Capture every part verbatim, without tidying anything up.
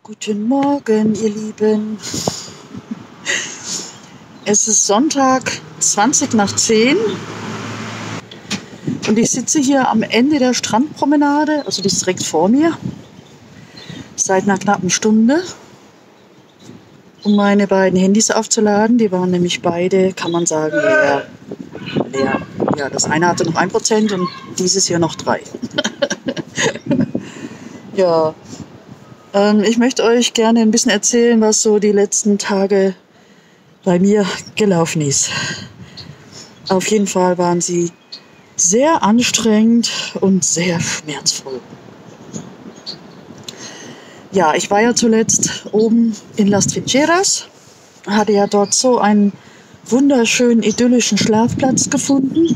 Guten Morgen, ihr Lieben. Es ist Sonntag, zwanzig nach zehn und ich sitze hier am Ende der Strandpromenade, also die ist direkt vor mir, seit einer knappen Stunde, um meine beiden Handys aufzuladen. Die waren nämlich beide, kann man sagen, leer. leer. Ja, das eine hatte noch ein Prozent und dieses hier noch drei. Ja, ähm, ich möchte euch gerne ein bisschen erzählen, was so die letzten Tage bei mir gelaufen ist. Auf jeden Fall waren sie sehr anstrengend und sehr schmerzvoll. Ja, ich war ja zuletzt oben in Las Trincheras, hatte ja dort so einen wunderschönen, idyllischen Schlafplatz gefunden.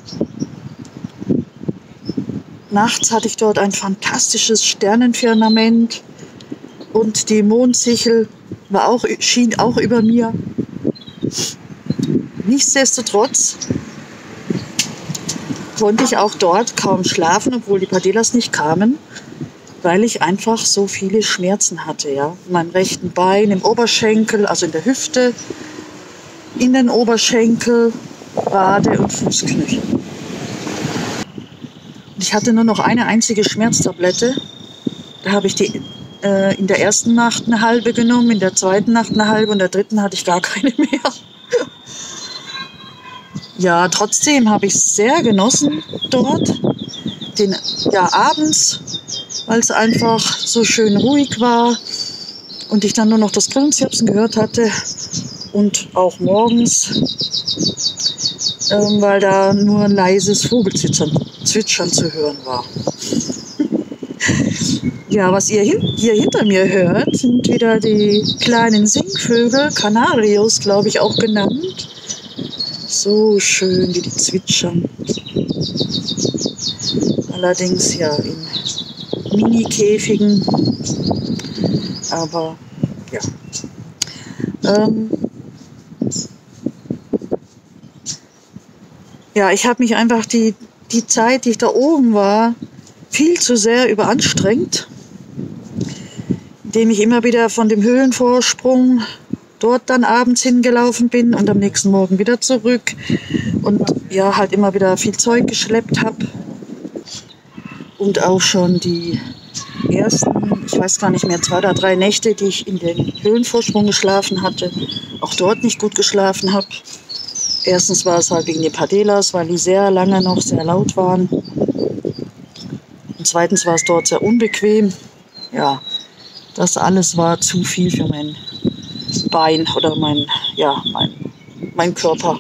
Nachts hatte ich dort ein fantastisches Sternenfirmament und die Mondsichel war auch, schien auch über mir. Nichtsdestotrotz konnte ich auch dort kaum schlafen, obwohl die Padelas nicht kamen, weil ich einfach so viele Schmerzen hatte. Ja? In meinem rechten Bein, im Oberschenkel, also in der Hüfte, in den Oberschenkel, Wade und Fußknöchel. Ich hatte nur noch eine einzige Schmerztablette. Da habe ich die äh, in der ersten Nacht eine halbe genommen, in der zweiten Nacht eine halbe und in der dritten hatte ich gar keine mehr. Ja, trotzdem habe ich es sehr genossen dort. Den, ja, abends, weil es einfach so schön ruhig war und ich dann nur noch das Grillenzirpsen gehört hatte. Und auch morgens, ähm, weil da nur ein leises Vogelzwitschern Zwitschern zu hören war. Ja, was ihr hin hier hinter mir hört, sind wieder die kleinen Singvögel, Canarios, glaube ich, auch genannt. So schön, wie die zwitschern. Allerdings ja in Mini-Käfigen. Aber ja. Ähm, ja, ich habe mich einfach die, die Zeit, die ich da oben war, viel zu sehr überanstrengt, indem ich immer wieder von dem Höhlenvorsprung dort dann abends hingelaufen bin und am nächsten Morgen wieder zurück und ja, halt immer wieder viel Zeug geschleppt habe und auch schon die ersten, ich weiß gar nicht mehr, zwei oder drei Nächte, die ich in den Höhlenvorsprung geschlafen hatte, auch dort nicht gut geschlafen habe. Erstens war es halt wegen den Padelas, weil die sehr lange noch sehr laut waren. Und zweitens war es dort sehr unbequem. Ja, das alles war zu viel für mein Bein oder mein, ja, mein, mein Körper.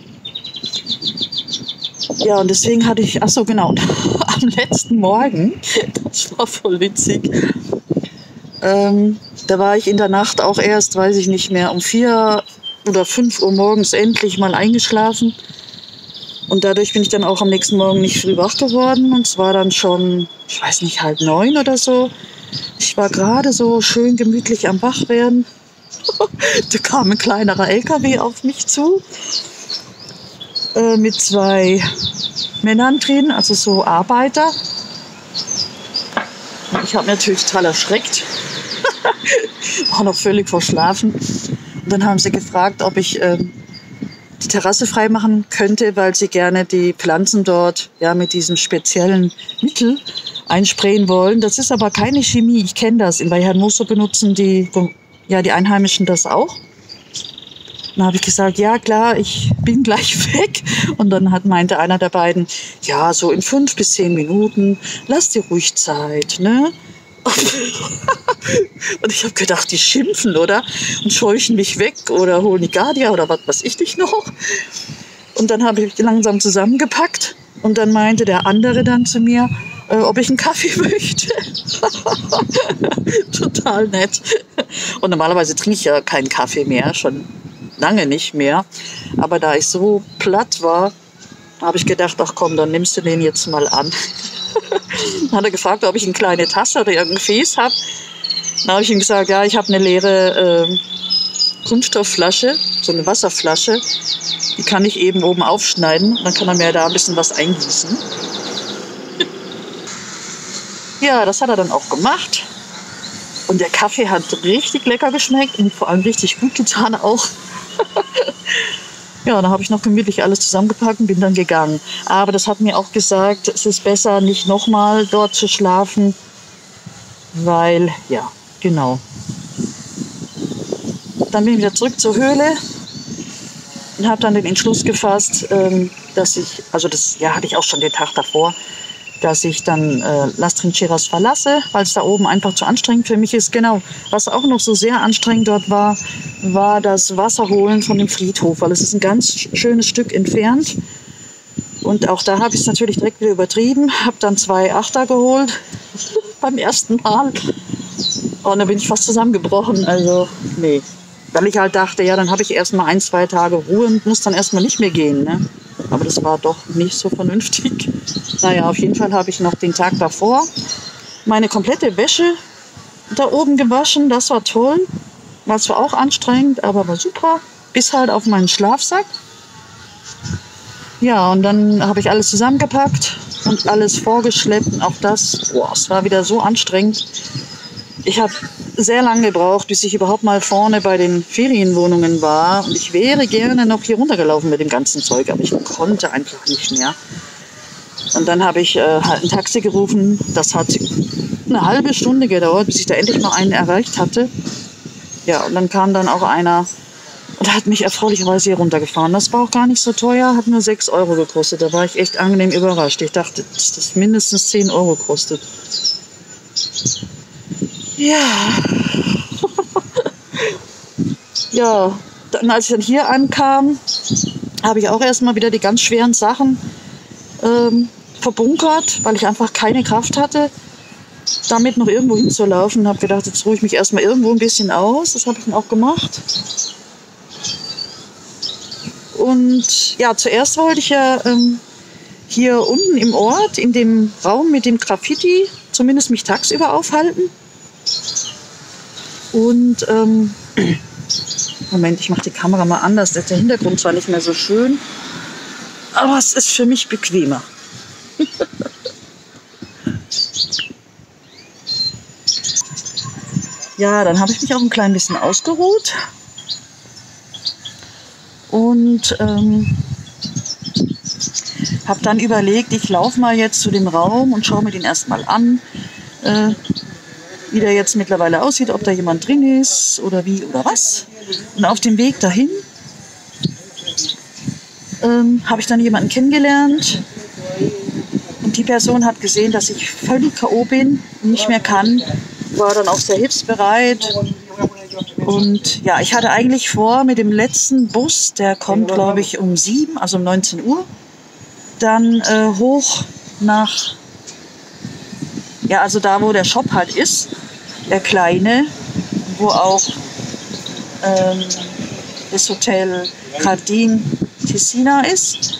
Ja, und deswegen hatte ich, ach so genau, am letzten Morgen, das war voll witzig, ähm, da war ich in der Nacht auch erst, weiß ich nicht mehr, um vier oder fünf Uhr morgens endlich mal eingeschlafen. Und dadurch bin ich dann auch am nächsten Morgen nicht früh wach geworden. Und es war dann schon, ich weiß nicht, halb neun oder so. Ich war gerade so schön gemütlich am Wachwerden. Da kam ein kleinerer L K W auf mich zu. Äh, mit zwei Männern drin, also so Arbeiter. Ich habe mich natürlich total erschreckt. War noch völlig verschlafen. Und dann haben sie gefragt, ob ich ähm, die Terrasse freimachen könnte, weil sie gerne die Pflanzen dort ja mit diesem speziellen Mittel einsprayen wollen. Das ist aber keine Chemie, ich kenne das. In Hermoso benutzen die, ja, die Einheimischen das auch. Dann habe ich gesagt, ja klar, ich bin gleich weg. Und dann hat, meinte einer der beiden, ja, so in fünf bis zehn Minuten, lass dir ruhig Zeit, ne? Und ich habe gedacht, die schimpfen, oder? Und scheuchen mich weg oder holen die Guardia oder was weiß ich nicht noch. Und dann habe ich langsam zusammengepackt und dann meinte der andere dann zu mir, äh, ob ich einen Kaffee möchte. Total nett. Und normalerweise trinke ich ja keinen Kaffee mehr, schon lange nicht mehr. Aber da ich so platt war, habe ich gedacht, ach komm, dann nimmst du den jetzt mal an. Dann hat er gefragt, ob ich eine kleine Tasse oder irgendein Gefäß habe. Dann habe ich ihm gesagt, ja, ich habe eine leere äh, Kunststoffflasche, so eine Wasserflasche. Die kann ich eben oben aufschneiden. Dann kann er mir da ein bisschen was eingießen. Ja, das hat er dann auch gemacht. Und der Kaffee hat richtig lecker geschmeckt und vor allem richtig gut getan auch. Ja, dann habe ich noch gemütlich alles zusammengepackt und bin dann gegangen. Aber das hat mir auch gesagt, es ist besser, nicht nochmal dort zu schlafen, weil, ja, genau. Dann bin ich wieder zurück zur Höhle und habe dann den Entschluss gefasst, dass ich, also das ja, hatte ich auch schon den Tag davor, dass ich dann äh, Las Trincheras verlasse, weil es da oben einfach zu anstrengend für mich ist. Genau, was auch noch so sehr anstrengend dort war, war das Wasserholen von dem Friedhof, weil es ist ein ganz schönes Stück entfernt. Und auch da habe ich es natürlich direkt wieder übertrieben, habe dann zwei Achter geholt beim ersten Mal. Und dann bin ich fast zusammengebrochen, also nee. Weil ich halt dachte, ja, dann habe ich erst mal ein, zwei Tage Ruhe und muss dann erst mal nicht mehr gehen, ne? Aber das war doch nicht so vernünftig. Naja, auf jeden Fall habe ich noch den Tag davor meine komplette Wäsche da oben gewaschen. Das war toll. War zwar auch anstrengend, aber war super. Bis halt auf meinen Schlafsack. Ja, und dann habe ich alles zusammengepackt und alles vorgeschleppt. Und auch das, boah, es war wieder so anstrengend. Ich habe sehr lange gebraucht, bis ich überhaupt mal vorne bei den Ferienwohnungen war. Und ich wäre gerne noch hier runtergelaufen mit dem ganzen Zeug, aber ich konnte einfach nicht mehr. Und dann habe ich äh, halt ein Taxi gerufen. Das hat eine halbe Stunde gedauert, bis ich da endlich mal einen erreicht hatte. Ja, und dann kam dann auch einer und hat mich erfreulicherweise hier runtergefahren. Das war auch gar nicht so teuer, hat nur sechs Euro gekostet. Da war ich echt angenehm überrascht. Ich dachte, dass das mindestens zehn Euro kostet. Ja. Ja, dann, als ich dann hier ankam, habe ich auch erstmal wieder die ganz schweren Sachen ähm, verbunkert, weil ich einfach keine Kraft hatte, damit noch irgendwo hinzulaufen. Und habe gedacht, jetzt ruhe ich mich erstmal irgendwo ein bisschen aus. Das habe ich dann auch gemacht. Und ja, zuerst wollte ich ja ähm, hier unten im Ort, in dem Raum mit dem Graffiti, zumindest mich tagsüber aufhalten. Und ähm, Moment, ich mache die Kamera mal anders. Der Hintergrund zwar nicht mehr so schön, aber es ist für mich bequemer. Ja, dann habe ich mich auch ein klein bisschen ausgeruht. Und ähm, habe dann überlegt, ich laufe mal jetzt zu dem Raum und schaue mir den erstmal an. Äh, wie der jetzt mittlerweile aussieht, ob da jemand drin ist oder wie oder was. Und auf dem Weg dahin ähm, habe ich dann jemanden kennengelernt. Und die Person hat gesehen, dass ich völlig K O bin, nicht mehr kann, war dann auch sehr hilfsbereit. Und ja, ich hatte eigentlich vor, mit dem letzten Bus, der kommt, glaube ich, um sieben, also um neunzehn Uhr, dann äh, hoch nach, ja, also da, wo der Shop halt ist, der kleine, wo auch ähm, das Hotel Jardin Ticina ist.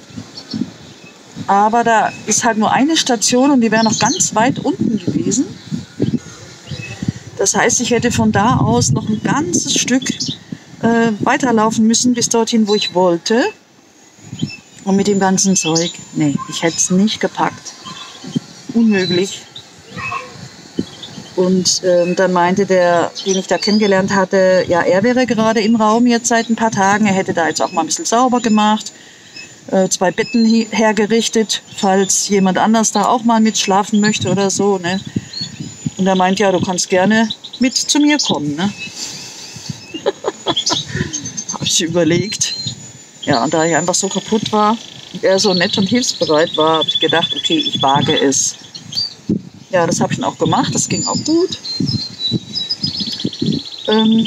Aber da ist halt nur eine Station und die wäre noch ganz weit unten gewesen. Das heißt, ich hätte von da aus noch ein ganzes Stück äh, weiterlaufen müssen bis dorthin, wo ich wollte. Und mit dem ganzen Zeug, nee, ich hätte es nicht gepackt. Unmöglich. Und ähm, dann meinte der, den ich da kennengelernt hatte, ja, er wäre gerade im Raum jetzt seit ein paar Tagen. Er hätte da jetzt auch mal ein bisschen sauber gemacht, äh, zwei Betten hergerichtet, falls jemand anders da auch mal mitschlafen möchte oder so, ne? Und er meint, ja, du kannst gerne mit zu mir kommen, ne? Habe ich überlegt. Ja, und da ich einfach so kaputt war und er so nett und hilfsbereit war, habe ich gedacht, okay, ich wage es. Ja, das habe ich dann auch gemacht, das ging auch gut. Ähm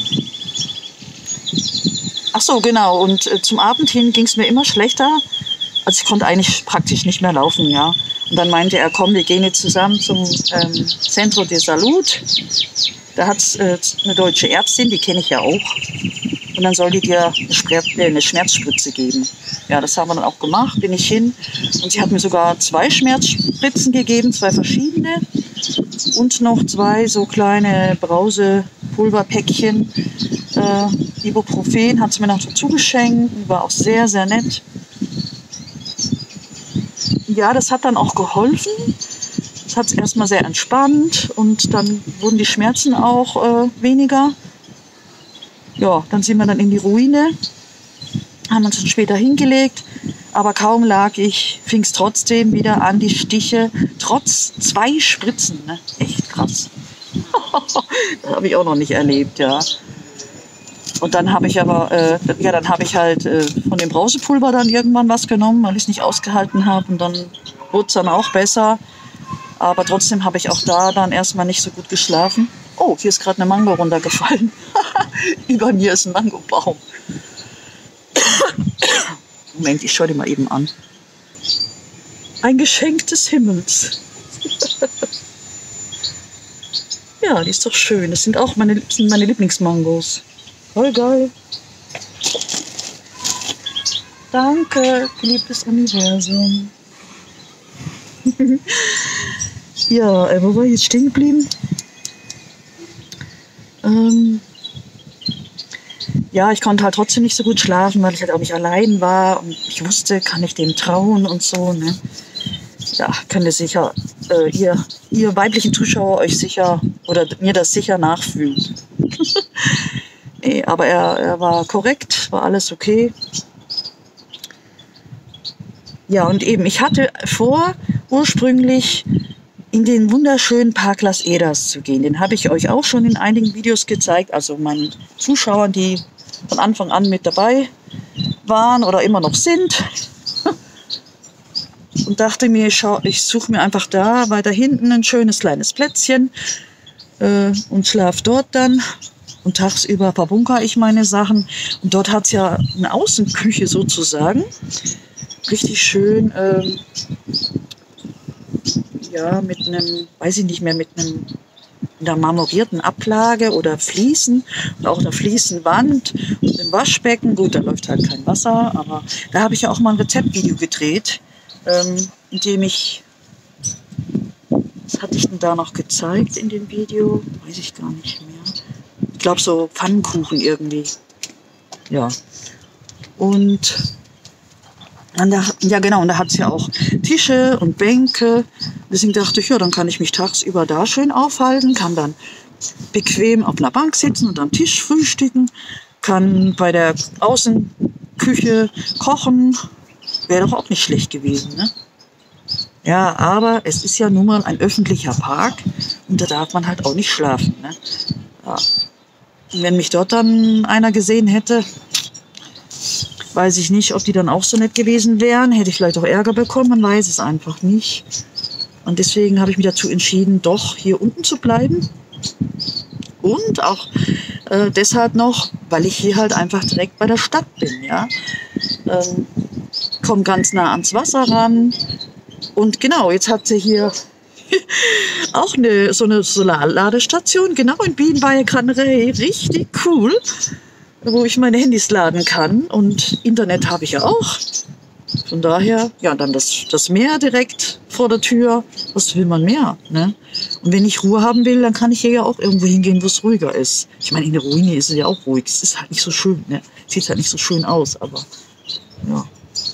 Ach so, genau, und äh, zum Abend hin ging es mir immer schlechter. Also ich konnte eigentlich praktisch nicht mehr laufen, ja. Und dann meinte er, komm, wir gehen jetzt zusammen zum ähm, Centro de Salud. Da hat es äh, eine deutsche Ärztin, die kenne ich ja auch. Und dann soll die dir eine, Spre äh, eine Schmerzspritze geben. Ja, das haben wir dann auch gemacht, bin ich hin. Und sie hat mir sogar zwei Schmerzspritzen gegeben, zwei verschiedene. Und noch zwei so kleine Brausepulverpäckchen. Äh, Ibuprofen hat sie mir noch dazu geschenkt. War auch sehr, sehr nett. Ja, das hat dann auch geholfen. Das hat es erstmal sehr entspannt und dann wurden die Schmerzen auch äh, weniger. Ja, dann sind wir dann in die Ruine, haben uns dann später hingelegt, aber kaum lag ich, fing es trotzdem wieder an, die Stiche, trotz zwei Spritzen, ne? Echt krass. Das habe ich auch noch nicht erlebt, ja. Und dann habe ich aber, äh, ja, dann habe ich halt äh, von dem Brausepulver dann irgendwann was genommen, weil ich es nicht ausgehalten habe und dann wurde es dann auch besser. Aber trotzdem habe ich auch da dann erstmal nicht so gut geschlafen. Oh, hier ist gerade eine Mango runtergefallen. Über mir ist ein Mangobaum. Moment, ich schaue die mal eben an. Ein Geschenk des Himmels. Ja, die ist doch schön. Das sind auch meine, sind meine Lieblingsmangos. Voll geil. Danke, geliebtes Universum. Ja, äh, wo war ich jetzt stehen geblieben? Ähm, ja, ich konnte halt trotzdem nicht so gut schlafen, weil ich halt auch nicht allein war und ich wusste, kann ich dem trauen und so, ne? Ja, könnt ihr sicher, äh, ihr, ihr weiblichen Zuschauer euch sicher oder mir das sicher nachfühlen. Nee, aber er, er war korrekt, war alles okay. Ja, und eben, ich hatte vor, ursprünglich in den wunderschönen Park Las Edas zu gehen. Den habe ich euch auch schon in einigen Videos gezeigt, also meinen Zuschauern, die von Anfang an mit dabei waren oder immer noch sind. Und dachte mir, ich, ich suche mir einfach da weiter hinten ein schönes kleines Plätzchen äh, und schlafe dort dann. Und tagsüber verbunkere ich meine Sachen. Und dort hat es ja eine Außenküche sozusagen. Richtig schön, ähm, ja, mit einem, weiß ich nicht mehr, mit einem, einer marmorierten Ablage oder Fliesen. Und auch einer Fliesenwand und einem Waschbecken. Gut, da läuft halt kein Wasser, aber da habe ich ja auch mal ein Rezeptvideo gedreht, ähm, in dem ich, was hatte ich denn da noch gezeigt in dem Video? Weiß ich gar nicht mehr. Ich glaube, so Pfannkuchen irgendwie. Ja. Und dann da, ja genau, und da hat es ja auch Tische und Bänke. Deswegen dachte ich, ja, dann kann ich mich tagsüber da schön aufhalten, kann dann bequem auf einer Bank sitzen und am Tisch frühstücken, kann bei der Außenküche kochen. Wäre doch auch nicht schlecht gewesen, ne? Ja, aber es ist ja nun mal ein öffentlicher Park und da darf man halt auch nicht schlafen, ne? Ja. Und wenn mich dort dann einer gesehen hätte, weiß ich nicht, ob die dann auch so nett gewesen wären. Hätte ich vielleicht auch Ärger bekommen, man weiß es einfach nicht. Und deswegen habe ich mich dazu entschieden, doch hier unten zu bleiben. Und auch äh, deshalb noch, weil ich hier halt einfach direkt bei der Stadt bin, ja. Ähm, komme ganz nah ans Wasser ran. Und genau, jetzt hat sie hier auch eine, so eine Solarladestation, genau in Bienenweiher-Granerei. Richtig cool, wo ich meine Handys laden kann. Und Internet habe ich ja auch. Von daher, ja, dann das, das Meer direkt vor der Tür. Was will man mehr, ne? Und wenn ich Ruhe haben will, dann kann ich hier ja auch irgendwo hingehen, wo es ruhiger ist. Ich meine, in der Ruine ist es ja auch ruhig. Es ist halt nicht so schön, ne? Sieht halt nicht so schön aus, aber ja.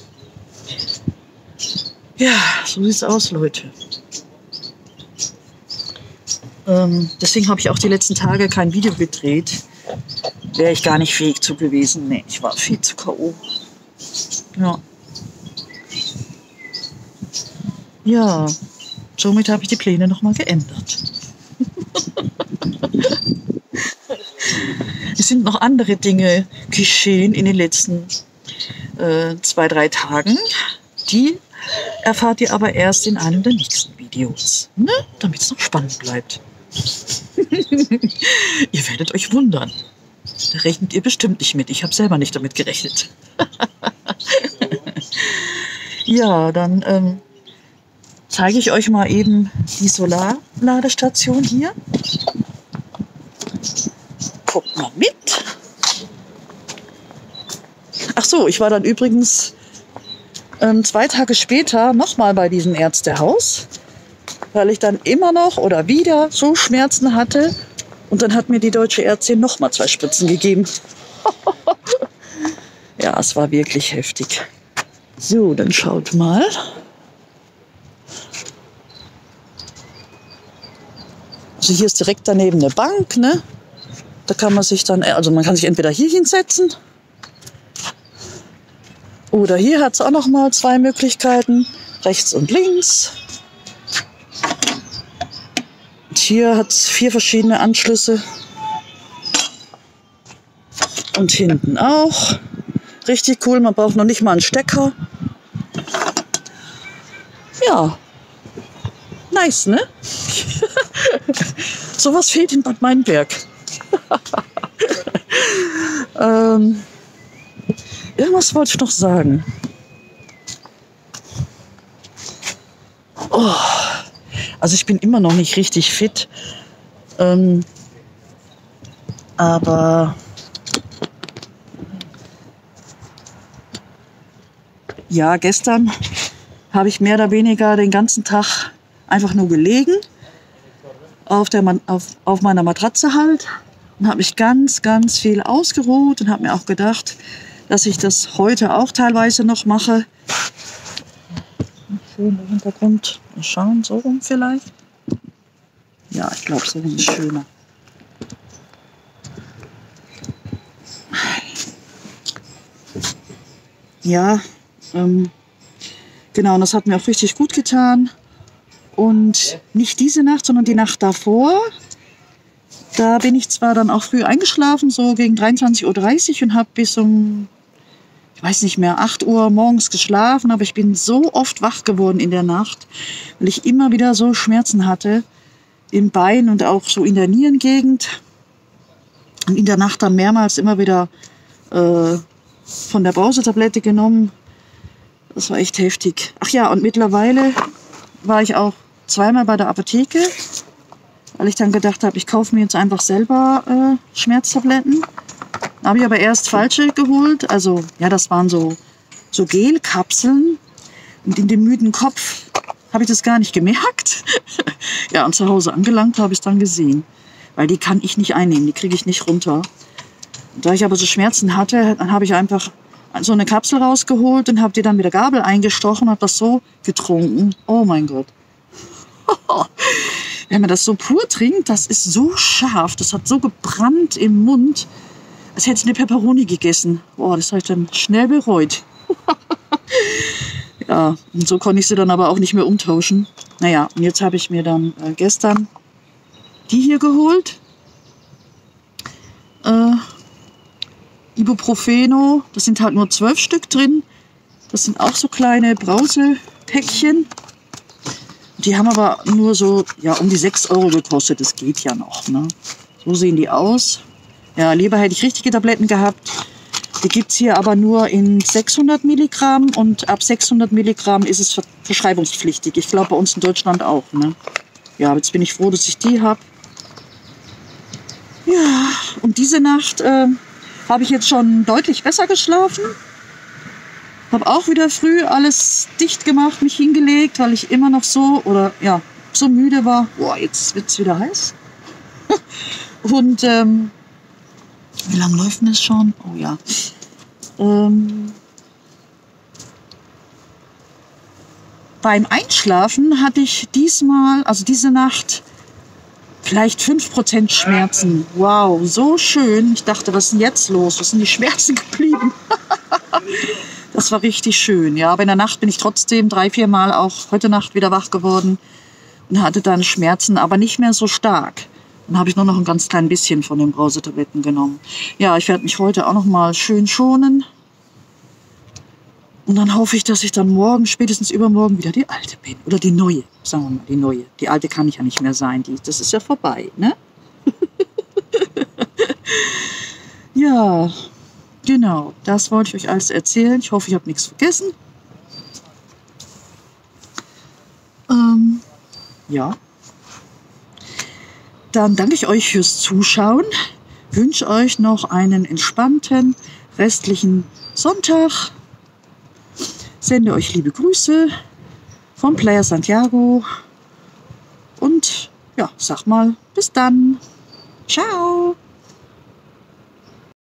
Ja, so sieht es aus, Leute. Ähm, deswegen habe ich auch die letzten Tage kein Video gedreht. Wäre ich gar nicht fähig zu gewesen. Nee, ich war viel zu K O. Ja. Ja, somit habe ich die Pläne nochmal geändert. Es sind noch andere Dinge geschehen in den letzten äh, zwei, drei Tagen. Die erfahrt ihr aber erst in einem der nächsten Videos, ne? Damit es noch spannend bleibt. Ihr werdet euch wundern. Da rechnet ihr bestimmt nicht mit. Ich habe selber nicht damit gerechnet. Ja, dann ähm, zeige ich euch mal eben die Solarladestation hier. Guckt mal mit. Ach so, ich war dann übrigens ähm, zwei Tage später nochmal bei diesem Ärztehaus, weil ich dann immer noch oder wieder so Schmerzen hatte. Und dann hat mir die deutsche Ärztin nochmal zwei Spritzen gegeben. Ja, es war wirklich heftig. So, dann schaut mal. Also hier ist direkt daneben eine Bank, ne? Da kann man sich dann, also man kann sich entweder hier hinsetzen oder hier hat es auch noch mal zwei Möglichkeiten, rechts und links. Und hier hat es vier verschiedene Anschlüsse und hinten auch. Richtig cool, man braucht noch nicht mal einen Stecker. Ja, nice, ne? Sowas fehlt in Bad Meinberg. ähm, irgendwas wollte ich noch sagen. Oh, also ich bin immer noch nicht richtig fit. Ähm, aber ja, gestern habe ich mehr oder weniger den ganzen Tag einfach nur gelegen. Auf, der, auf, auf meiner Matratze halt. Und habe mich ganz, ganz viel ausgeruht und habe mir auch gedacht, dass ich das heute auch teilweise noch mache. Schön im Hintergrund. Mal schauen, so rum vielleicht. Ja, ich glaube, so rum ist schöner. Ja, ähm, genau, und das hat mir auch richtig gut getan. Und nicht diese Nacht, sondern die Nacht davor. Da bin ich zwar dann auch früh eingeschlafen, so gegen dreiundzwanzig Uhr dreißig und habe bis um, ich weiß nicht mehr, acht Uhr morgens geschlafen. Aber ich bin so oft wach geworden in der Nacht, weil ich immer wieder so Schmerzen hatte im Bein und auch so in der Nierengegend. Und in der Nacht dann mehrmals immer wieder äh, von der Brausetablette genommen. Das war echt heftig. Ach ja, und mittlerweile war ich auch zweimal bei der Apotheke, weil ich dann gedacht habe, ich kaufe mir jetzt einfach selber äh, Schmerztabletten. Habe ich aber erst falsche geholt. Also ja, das waren so, so Gelkapseln. Und in dem müden Kopf habe ich das gar nicht gemerkt. Ja, und zu Hause angelangt habe ich es dann gesehen. Weil die kann ich nicht einnehmen, die kriege ich nicht runter. Und da ich aber so Schmerzen hatte, dann habe ich einfach so eine Kapsel rausgeholt und habe die dann mit der Gabel eingestochen und habe das so getrunken. Oh mein Gott. Wenn man das so pur trinkt, das ist so scharf, das hat so gebrannt im Mund, als hätte ich eine Peperoni gegessen. Boah, das habe ich dann schnell bereut. Ja, und so konnte ich sie dann aber auch nicht mehr umtauschen. Naja, und jetzt habe ich mir dann äh, gestern die hier geholt. Äh, Ibuprofeno, das sind halt nur zwölf Stück drin. Das sind auch so kleine Brausepäckchen. Die haben aber nur so ja, um die sechs Euro gekostet. Das geht ja noch. Ne? So sehen die aus. Ja, lieber hätte ich richtige Tabletten gehabt. Die gibt es hier aber nur in sechshundert Milligramm. Und ab sechshundert Milligramm ist es verschreibungspflichtig. Ich glaube bei uns in Deutschland auch. Ne? Ja, jetzt bin ich froh, dass ich die habe. Ja, und diese Nacht äh, habe ich jetzt schon deutlich besser geschlafen. Habe auch wieder früh alles dicht gemacht, mich hingelegt, weil ich immer noch so oder ja so müde war. Boah, jetzt wird es wieder heiß. Und ähm, wie lange läuft denn das schon? Oh ja. Ähm, beim Einschlafen hatte ich diesmal, also diese Nacht, vielleicht fünf Prozent Schmerzen. Wow, so schön. Ich dachte, was ist denn jetzt los? Was sind die Schmerzen geblieben? Das war richtig schön. Ja, aber in der Nacht bin ich trotzdem drei, vier Mal auch heute Nacht wieder wach geworden und hatte dann Schmerzen, aber nicht mehr so stark. Dann habe ich nur noch ein ganz klein bisschen von den Brausetabletten genommen. Ja, ich werde mich heute auch noch mal schön schonen. Und dann hoffe ich, dass ich dann morgen, spätestens übermorgen, wieder die alte bin. Oder die neue, sagen wir mal, die neue. Die alte kann ich ja nicht mehr sein. Die, das ist ja vorbei, ne? Ja, genau. Das wollte ich euch alles erzählen. Ich hoffe, ich habe nichts vergessen. Ähm, ja. Dann danke ich euch fürs Zuschauen. Wünsche euch noch einen entspannten restlichen Sonntag. Sende euch liebe Grüße vom Player Santiago. Und ja, sag mal, bis dann. Ciao.